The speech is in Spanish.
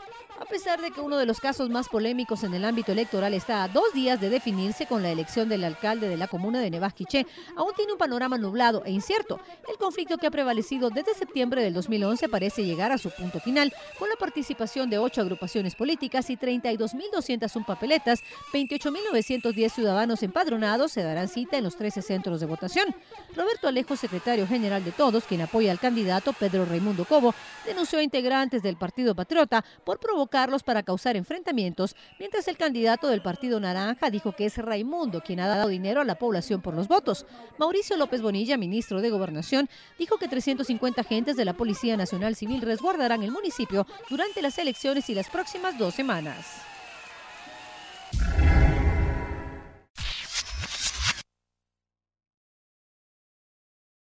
A pesar de que uno de los casos más polémicos en el ámbito electoral está a 2 días de definirse con la elección del alcalde de la comuna de Nevasquiché, aún tiene un panorama nublado e incierto. El conflicto que ha prevalecido desde septiembre del 2011 parece llegar a su punto final, con la participación de 8 agrupaciones políticas y 32.201 papeletas. 28.910 ciudadanos empadronados se darán cita en los 13 centros de votación. Roberto Alejo, secretario general de Todos, quien apoya al candidato Pedro Raimundo Cobo, denunció a integrantes del Partido Patriota por provocarlos para causar enfrentamientos, mientras el candidato del Partido Naranja dijo que es Raimundo quien ha dado dinero a la población por los votos. Mauricio López Bonilla, ministro de Gobernación, dijo que 350 agentes de la Policía Nacional Civil resguardarán el municipio durante las elecciones y las próximas 2 semanas.